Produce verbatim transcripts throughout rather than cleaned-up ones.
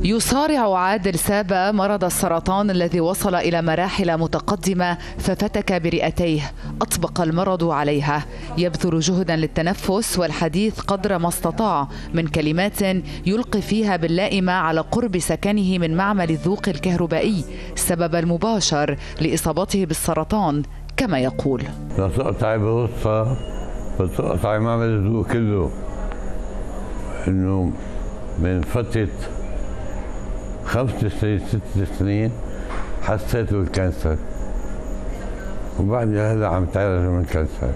يصارع عادل سابا مرض السرطان الذي وصل إلى مراحل متقدمة ففتك برئتيه، أطبق المرض عليها. يبذل جهدا للتنفس والحديث قدر ما استطاع من كلمات يلقي فيها باللائمة على قرب سكنه من معمل الذوق الكهربائي، السبب المباشر لإصابته بالسرطان كما يقول. تقطعي بغصة بتقطعي معمل الذوق كله، إنه من فترة خمس سنين ست سنين حسيت بالكانسر، وبعد هذا عم تعالج من الكانسر،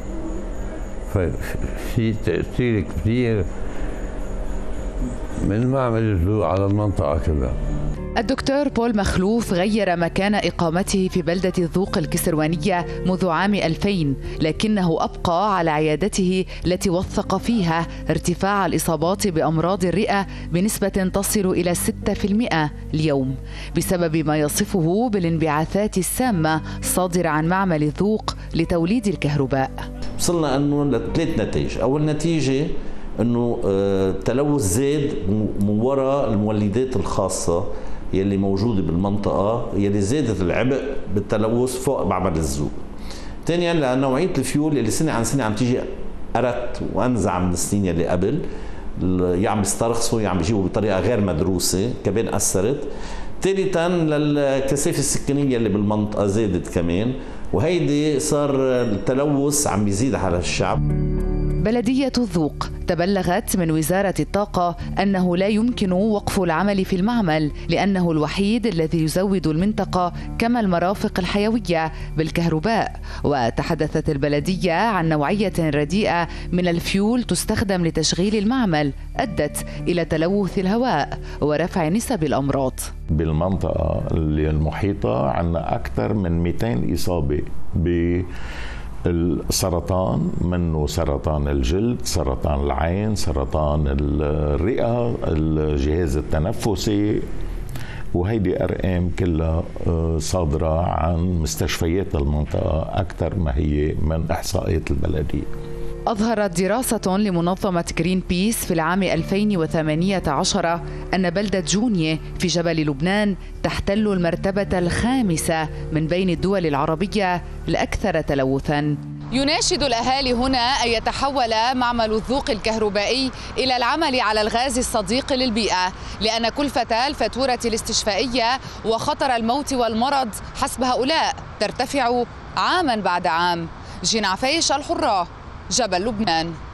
ففي تأثير كبير من معمل الذوق على المنطقة كلها. الدكتور بول مخلوف غير مكان إقامته في بلدة الذوق الكسروانية منذ عام ألفين، لكنه أبقى على عيادته التي وثق فيها ارتفاع الإصابات بأمراض الرئة بنسبة تصل إلى ستة بالمئة اليوم، بسبب ما يصفه بالانبعاثات السامة الصادرة عن معمل الذوق لتوليد الكهرباء. وصلنا أنه لثلاث نتائج. أول نتيجة أنه التلوث زاد من وراء المولدات الخاصة يلي موجودة بالمنطقة، يلي زادت العبء بالتلوث فوق معمل الذوق. ثانيا لنوعية الفيول يلي سنة عن سنة عم تيجي أرت وأنزع من السنين يلي قبل، يعم يسترخصوا يعم يجيبوا بطريقة غير مدروسة كمان أثرت. ثالثا للكثافة السكانية اللي بالمنطقة زادت كمان، وهيدي صار التلوث عم يزيد على الشعب. بلدية الذوق تبلغت من وزارة الطاقة أنه لا يمكن وقف العمل في المعمل لأنه الوحيد الذي يزود المنطقة كما المرافق الحيوية بالكهرباء. وتحدثت البلدية عن نوعية رديئة من الفيول تستخدم لتشغيل المعمل أدت إلى تلوث الهواء ورفع نسب الأمراض. بالمنطقة المحيطة عندنا أكثر من مئتين إصابة ب السرطان، منه سرطان الجلد، سرطان العين، سرطان الرئة، الجهاز التنفسي، وهيدي أرقام كلها صادرة عن مستشفيات المنطقة أكثر ما هي من إحصائيات البلدية. أظهرت دراسة لمنظمة جرين بيس في العام ألفين وثمانية عشر أن بلدة جونية في جبل لبنان تحتل المرتبة الخامسة من بين الدول العربية الأكثر تلوثاً. يناشد الأهالي هنا أن يتحول معمل الذوق الكهربائي إلى العمل على الغاز الصديق للبيئة، لأن كلفة الفاتورة الاستشفائية وخطر الموت والمرض حسب هؤلاء ترتفع عاماً بعد عام. جين عفيش، الحرة، جبل لبنان.